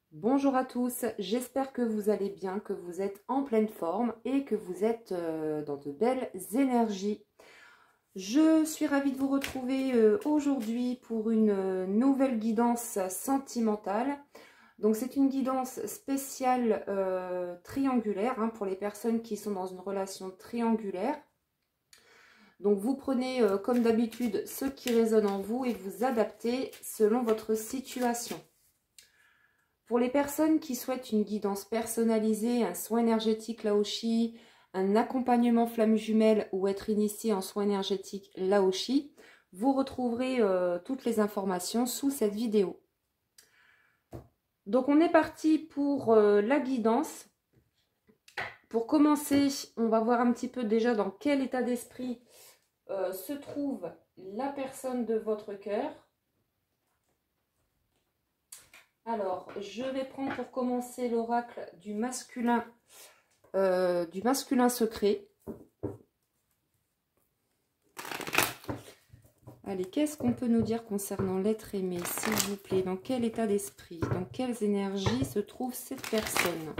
Bonjour à tous, j'espère que vous allez bien, que vous êtes en pleine forme et que vous êtes dans de belles énergies. Je suis ravie de vous retrouver aujourd'hui pour une nouvelle guidance sentimentale. Donc c'est une guidance spéciale triangulaire pour les personnes qui sont dans une relation triangulaire. Donc vous prenez comme d'habitude ce qui résonne en vous et vous adaptez selon votre situation. Pour les personnes qui souhaitent une guidance personnalisée, un soin énergétique Laoshi, un accompagnement flamme jumelle ou être initié en soin énergétique Laoshi, vous retrouverez toutes les informations sous cette vidéo. Donc on est parti pour la guidance. Pour commencer, on va voir un petit peu déjà dans quel état d'esprit se trouve la personne de votre cœur. Alors, je vais prendre pour commencer l'oracle du masculin secret. Allez, qu'est-ce qu'on peut nous dire concernant l'être aimé, s'il vous plaît? Dans quel état d'esprit, dans quelles énergies se trouve cette personne?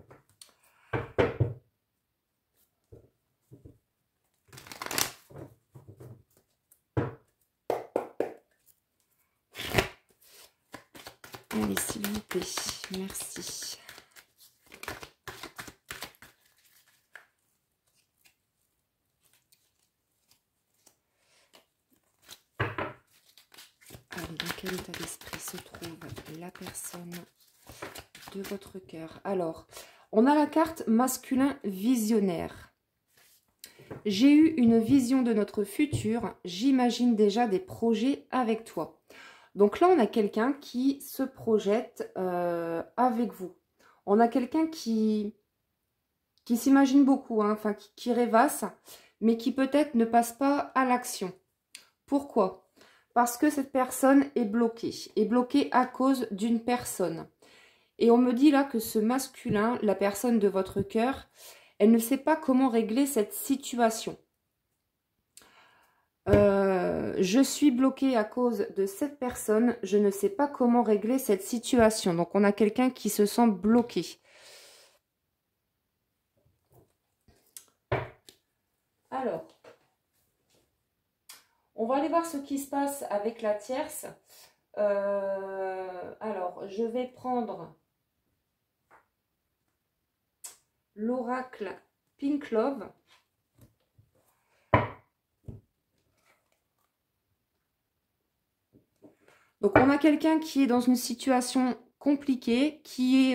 Allez, s'il vous plaît, merci. Allez, dans quel état d'esprit se trouve la personne de votre cœur? Alors, on a la carte masculin visionnaire. J'ai eu une vision de notre futur, j'imagine déjà des projets avec toi. Donc là, on a quelqu'un qui se projette avec vous. On a quelqu'un qui s'imagine beaucoup, enfin qui rêvasse, mais qui peut-être ne passe pas à l'action. Pourquoi? Parce que cette personne est bloquée à cause d'une personne. Et on me dit là que ce masculin, la personne de votre cœur, elle ne sait pas comment régler cette situation. Je suis bloquée à cause de cette personne, je ne sais pas comment régler cette situation. Donc on a quelqu'un qui se sent bloqué. Alors, on va aller voir ce qui se passe avec la tierce. Alors, je vais prendre l'oracle Pink Love. Donc, on a quelqu'un qui est dans une situation compliquée, qui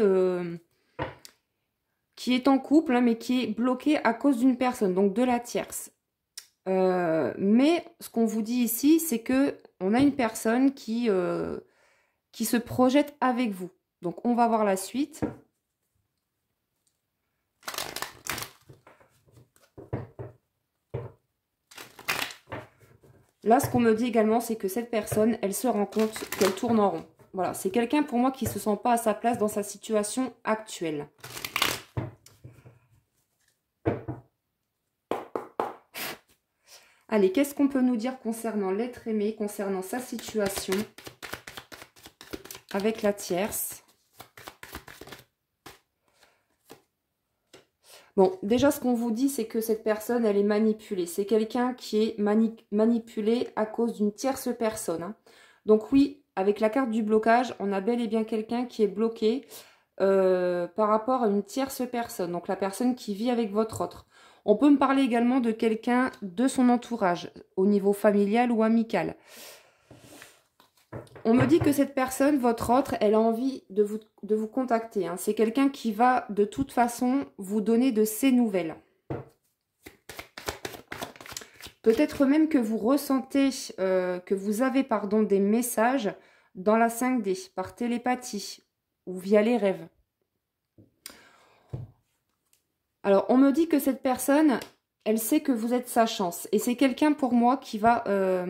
est en couple, mais qui est bloqué à cause d'une personne, donc de la tierce. Mais ce qu'on vous dit ici, c'est que on a une personne qui se projette avec vous. Donc, on va voir la suite. Là, ce qu'on me dit également, c'est que cette personne, elle se rend compte qu'elle tourne en rond. Voilà, c'est quelqu'un pour moi qui ne se sent pas à sa place dans sa situation actuelle. Allez, qu'est-ce qu'on peut nous dire concernant l'être aimé, concernant sa situation avec la tierce? Bon, déjà, ce qu'on vous dit, c'est que cette personne, elle est manipulée. C'est quelqu'un qui est manipulé à cause d'une tierce personne. Donc oui, avec la carte du blocage, on a bel et bien quelqu'un qui est bloqué par rapport à une tierce personne. Donc la personne qui vit avec votre autre. On peut me parler également de quelqu'un de son entourage, au niveau familial ou amical. On me dit que cette personne, votre autre, elle a envie de vous contacter. C'est quelqu'un qui va de toute façon vous donner de ses nouvelles. Peut-être même que vous ressentez, que vous avez des messages dans la 5D, par télépathie ou via les rêves. Alors, on me dit que cette personne, elle sait que vous êtes sa chance. Et c'est quelqu'un pour moi qui va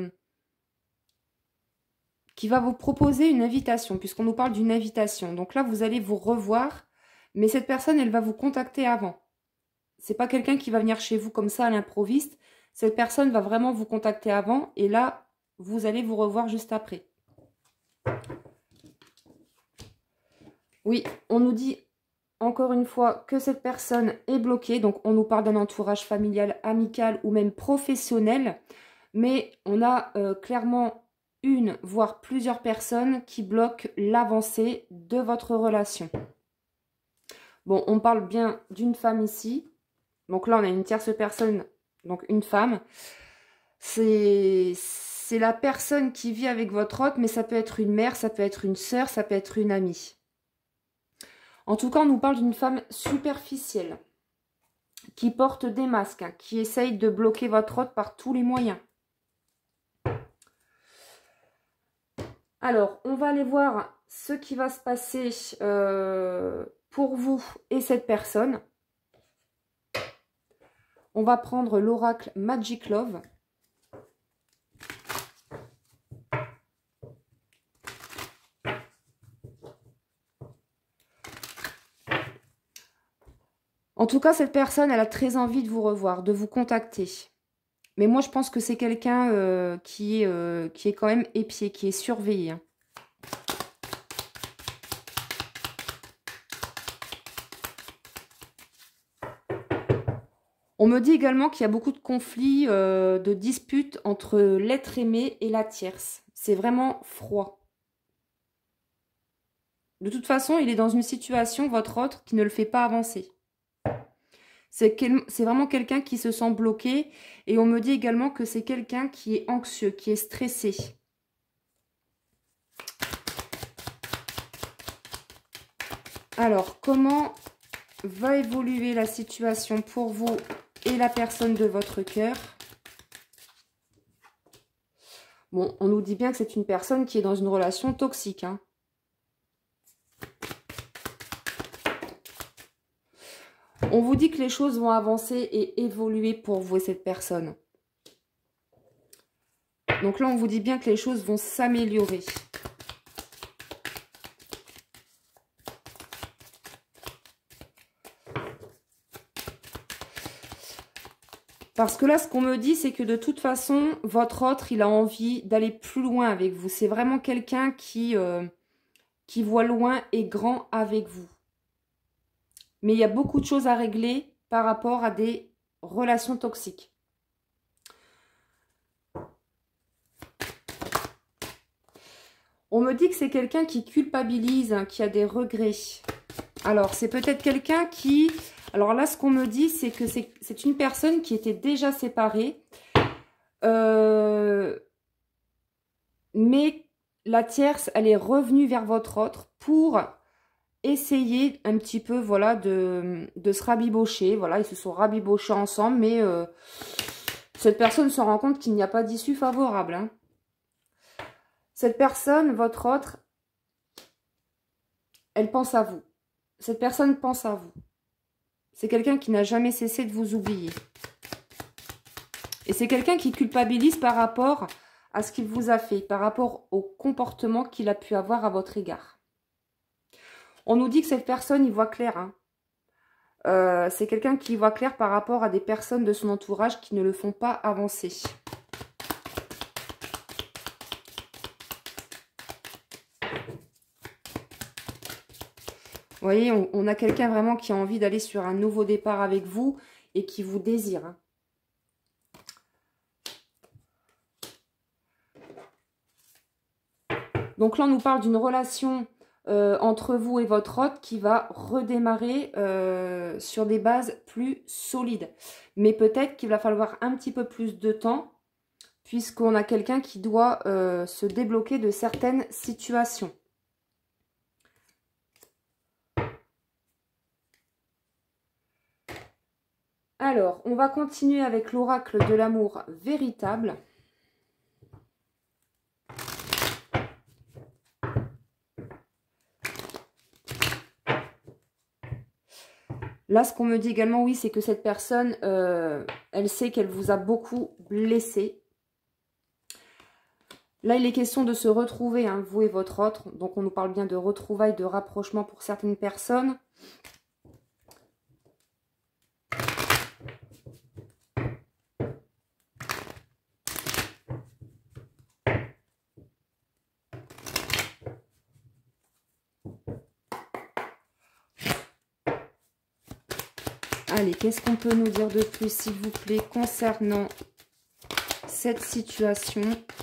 vous proposer une invitation, puisqu'on nous parle d'une invitation. Donc là, vous allez vous revoir, mais cette personne, elle va vous contacter avant. C'est pas quelqu'un qui va venir chez vous comme ça à l'improviste. Cette personne va vraiment vous contacter avant, et là, vous allez vous revoir juste après. Oui, on nous dit encore une fois que cette personne est bloquée. Donc, on nous parle d'un entourage familial, amical ou même professionnel. Mais on a clairement une, voire plusieurs personnes qui bloquent l'avancée de votre relation. Bon, on parle bien d'une femme ici. Donc là, on a une tierce personne, donc une femme. C'est la personne qui vit avec votre hôte, mais ça peut être une mère, ça peut être une sœur, ça peut être une amie. En tout cas, on nous parle d'une femme superficielle, qui porte des masques, hein, qui essaye de bloquer votre hôte par tous les moyens. Alors, on va aller voir ce qui va se passer pour vous et cette personne. On va prendre l'oracle Magic Love. En tout cas, cette personne, elle a très envie de vous revoir, de vous contacter. Mais moi, je pense que c'est quelqu'un qui est quand même épié, qui est surveillé. Hein. On me dit également qu'il y a beaucoup de conflits, de disputes entre l'être aimé et la tierce. C'est vraiment froid. De toute façon, il est dans une situation, votre autre, qui ne le fait pas avancer. C'est vraiment quelqu'un qui se sent bloqué. Et on me dit également que c'est quelqu'un qui est anxieux, qui est stressé. Alors, comment va évoluer la situation pour vous et la personne de votre cœur? Bon, on nous dit bien que c'est une personne qui est dans une relation toxique. Hein. On vous dit que les choses vont avancer et évoluer pour vous et cette personne. Donc là, on vous dit bien que les choses vont s'améliorer. Parce que là, ce qu'on me dit, c'est que de toute façon, votre autre, il a envie d'aller plus loin avec vous. C'est vraiment quelqu'un qui voit loin et grand avec vous. Mais il y a beaucoup de choses à régler par rapport à des relations toxiques. On me dit que c'est quelqu'un qui culpabilise, hein, qui a des regrets. Alors, c'est peut-être quelqu'un qui... Alors là, ce qu'on me dit, c'est que c'est une personne qui était déjà séparée. Mais la tierce, elle est revenue vers votre autre pour essayer un petit peu, voilà, de se rabibocher. Voilà, ils se sont rabibochés ensemble, mais cette personne se rend compte qu'il n'y a pas d'issue favorable. Hein. Cette personne, votre autre, elle pense à vous. Cette personne pense à vous. C'est quelqu'un qui n'a jamais cessé de vous oublier. Et c'est quelqu'un qui culpabilise par rapport à ce qu'il vous a fait, par rapport au comportement qu'il a pu avoir à votre égard. On nous dit que cette personne, il voit clair. Hein. C'est quelqu'un qui voit clair par rapport à des personnes de son entourage qui ne le font pas avancer. Vous voyez, on a quelqu'un vraiment qui a envie d'aller sur un nouveau départ avec vous et qui vous désire. Hein. Donc là, on nous parle d'une relation entre vous et votre hôte qui va redémarrer sur des bases plus solides. Mais peut-être qu'il va falloir un petit peu plus de temps puisqu'on a quelqu'un qui doit se débloquer de certaines situations. Alors, on va continuer avec l'oracle de l'amour véritable. Là, ce qu'on me dit également, oui, c'est que cette personne, elle sait qu'elle vous a beaucoup blessé. Là, il est question de se retrouver, hein, vous et votre autre. Donc, on nous parle bien de retrouvailles, de rapprochement pour certaines personnes. Allez, qu'est-ce qu'on peut nous dire de plus, s'il vous plaît, concernant cette situation?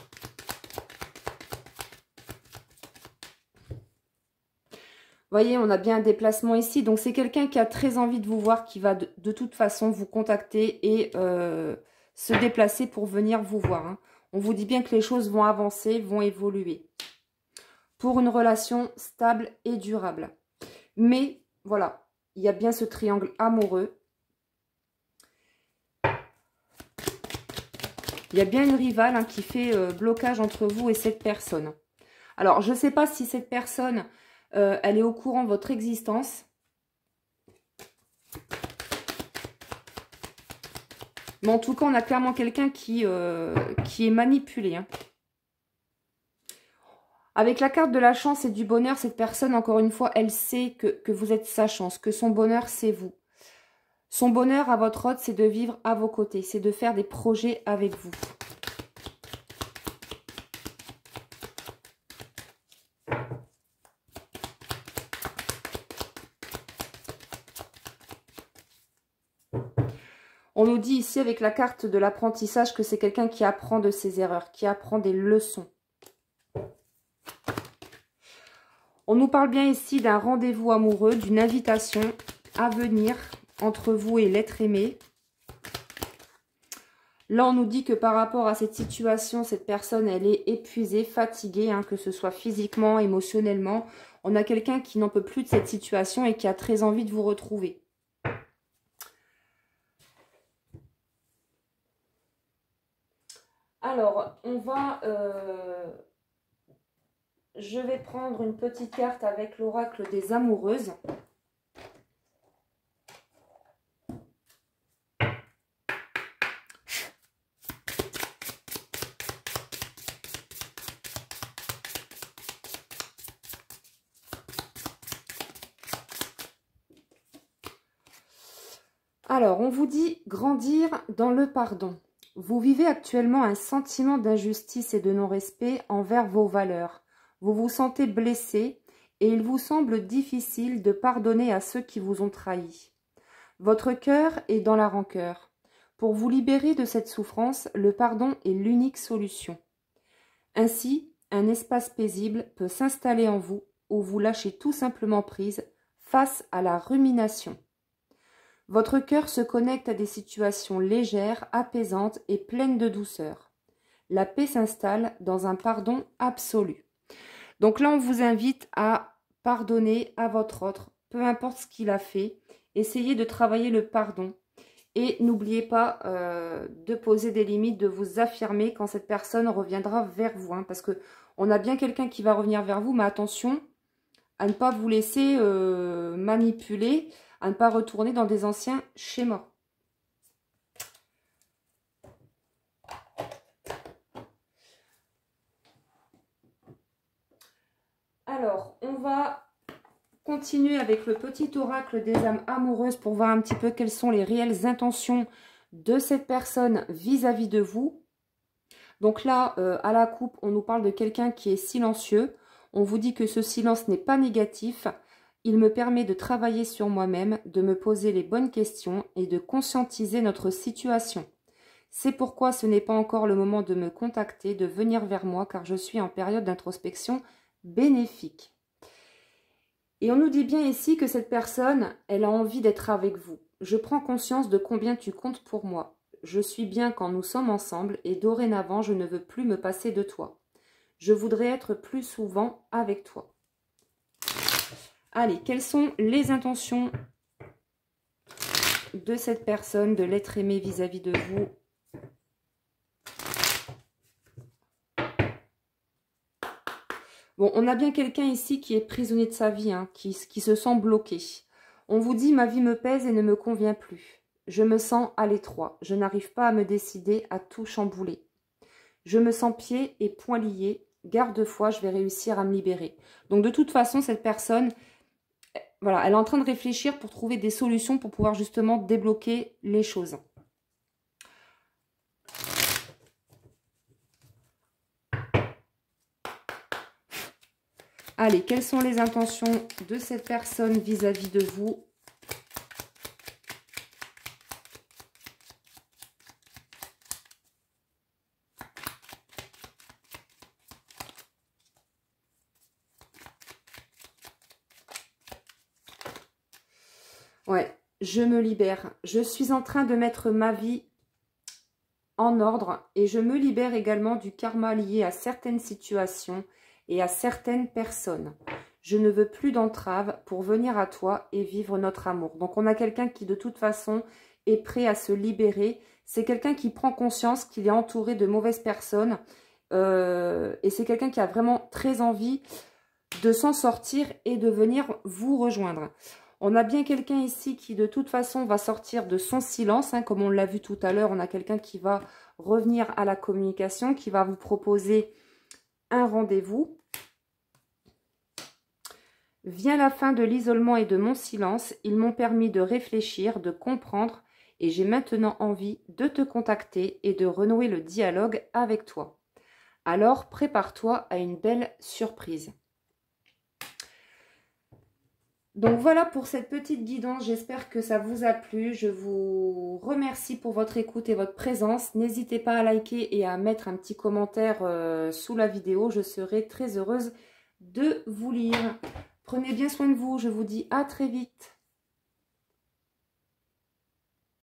Vous voyez, on a bien un déplacement ici. Donc, c'est quelqu'un qui a très envie de vous voir, qui va de toute façon vous contacter et se déplacer pour venir vous voir. Hein. On vous dit bien que les choses vont avancer, vont évoluer. Pour une relation stable et durable. Mais, voilà, il y a bien ce triangle amoureux. Il y a bien une rivale hein, qui fait blocage entre vous et cette personne. Alors, je ne sais pas si cette personne... elle est au courant de votre existence. Mais en tout cas, on a clairement quelqu'un qui est manipulé. Hein. Avec la carte de la chance et du bonheur, cette personne, encore une fois, elle sait que vous êtes sa chance, que son bonheur, c'est vous. Son bonheur à votre hôte, c'est de vivre à vos côtés, c'est de faire des projets avec vous. On nous dit ici avec la carte de l'apprentissage que c'est quelqu'un qui apprend de ses erreurs, qui apprend des leçons. On nous parle bien ici d'un rendez-vous amoureux, d'une invitation à venir entre vous et l'être aimé. Là, on nous dit que par rapport à cette situation, cette personne, elle est épuisée, fatiguée, hein, que ce soit physiquement, émotionnellement. On a quelqu'un qui n'en peut plus de cette situation et qui a très envie de vous retrouver. Alors, je vais prendre une petite carte avec l'oracle des amoureuses. Alors, on vous dit grandir dans le pardon. Vous vivez actuellement un sentiment d'injustice et de non-respect envers vos valeurs. Vous vous sentez blessé et il vous semble difficile de pardonner à ceux qui vous ont trahi. Votre cœur est dans la rancœur. Pour vous libérer de cette souffrance, le pardon est l'unique solution. Ainsi, un espace paisible peut s'installer en vous où vous lâchez tout simplement prise face à la rumination. Votre cœur se connecte à des situations légères, apaisantes et pleines de douceur. La paix s'installe dans un pardon absolu. Donc là, on vous invite à pardonner à votre autre, peu importe ce qu'il a fait. Essayez de travailler le pardon. Et n'oubliez pas de poser des limites, de vous affirmer quand cette personne reviendra vers vous. Hein, parce qu'on a bien quelqu'un qui va revenir vers vous, mais attention à ne pas vous laisser manipuler, à ne pas retourner dans des anciens schémas. Alors, on va continuer avec le petit oracle des âmes amoureuses pour voir un petit peu quelles sont les réelles intentions de cette personne vis-à-vis de vous. Donc là, à la coupe, on nous parle de quelqu'un qui est silencieux. On vous dit que ce silence n'est pas négatif. Il me permet de travailler sur moi-même, de me poser les bonnes questions et de conscientiser notre situation. C'est pourquoi ce n'est pas encore le moment de me contacter, de venir vers moi, car je suis en période d'introspection bénéfique. Et on nous dit bien ici que cette personne, elle a envie d'être avec vous. Je prends conscience de combien tu comptes pour moi. Je suis bien quand nous sommes ensemble et dorénavant, je ne veux plus me passer de toi. Je voudrais être plus souvent avec toi. Allez, quelles sont les intentions de cette personne, de l'être aimé vis-à-vis de vous? Bon, on a bien quelqu'un ici qui est prisonnier de sa vie, hein, qui se sent bloqué. On vous dit, ma vie me pèse et ne me convient plus. Je me sens à l'étroit. Je n'arrive pas à me décider à tout chambouler. Je me sens pieds et poings liés. Garde-foi, je vais réussir à me libérer. Donc, de toute façon, cette personne, voilà, elle est en train de réfléchir pour trouver des solutions pour pouvoir justement débloquer les choses. Allez, quelles sont les intentions de cette personne vis-à-vis de vous? Ouais, je me libère. Je suis en train de mettre ma vie en ordre et je me libère également du karma lié à certaines situations et à certaines personnes. Je ne veux plus d'entrave pour venir à toi et vivre notre amour. Donc on a quelqu'un qui de toute façon est prêt à se libérer. C'est quelqu'un qui prend conscience qu'il est entouré de mauvaises personnes et c'est quelqu'un qui a vraiment très envie de s'en sortir et de venir vous rejoindre. On a bien quelqu'un ici qui de toute façon va sortir de son silence, hein, comme on l'a vu tout à l'heure. On a quelqu'un qui va revenir à la communication, qui va vous proposer un rendez-vous. Vient la fin de l'isolement et de mon silence. Ils m'ont permis de réfléchir, de comprendre et j'ai maintenant envie de te contacter et de renouer le dialogue avec toi. Alors prépare-toi à une belle surprise. Donc voilà pour cette petite guidance, j'espère que ça vous a plu. Je vous remercie pour votre écoute et votre présence. N'hésitez pas à liker et à mettre un petit commentaire sous la vidéo. Je serai très heureuse de vous lire. Prenez bien soin de vous, je vous dis à très vite.